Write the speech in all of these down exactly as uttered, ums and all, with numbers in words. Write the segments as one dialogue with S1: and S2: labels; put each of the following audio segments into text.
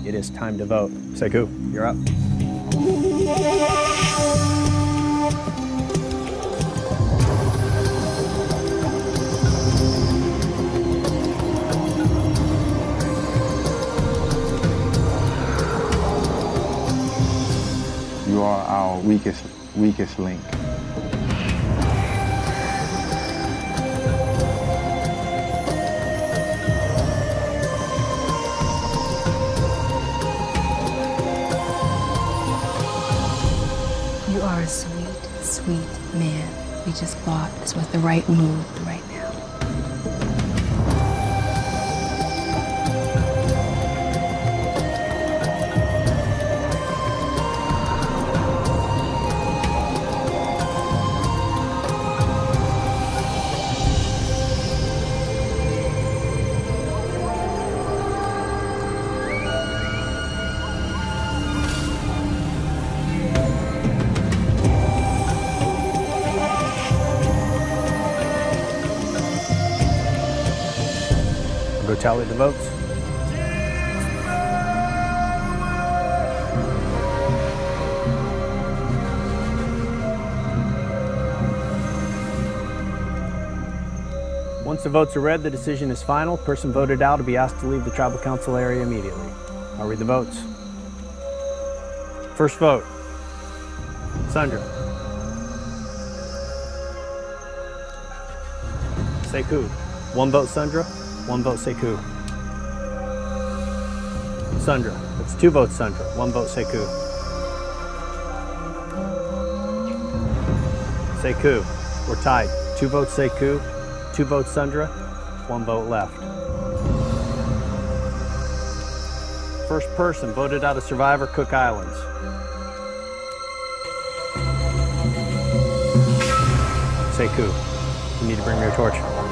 S1: It is time to vote. Sekou, you're up.
S2: You are our weakest, weakest link.
S3: You are a sweet, sweet man. We just thought this was the right move right now.
S1: Go tally the votes. Once the votes are read, the decision is final. Person voted out will be asked to leave the tribal council area immediately. I'll read the votes. First vote, Sandra. Sekou. One vote Sandra, one vote Sekou. Sandra. That's two votes Sandra, one vote Sekou. Sekou. We're tied. Two votes Sekou, two votes Sandra, one vote left. First person voted out of Survivor, Cook Islands. Sekou. You need to bring me your torch.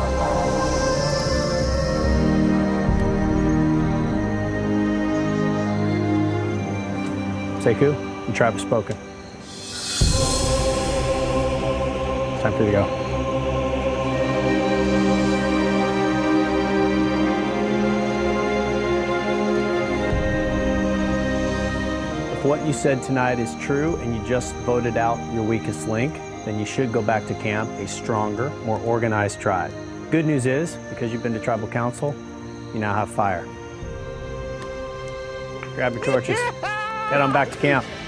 S1: Sekou, the tribe has spoken. Time for you to go. If what you said tonight is true and you just voted out your weakest link, then you should go back to camp a stronger, more organized tribe. Good news is, because you've been to tribal council, you now have fire. Grab your torches. Head on back to camp.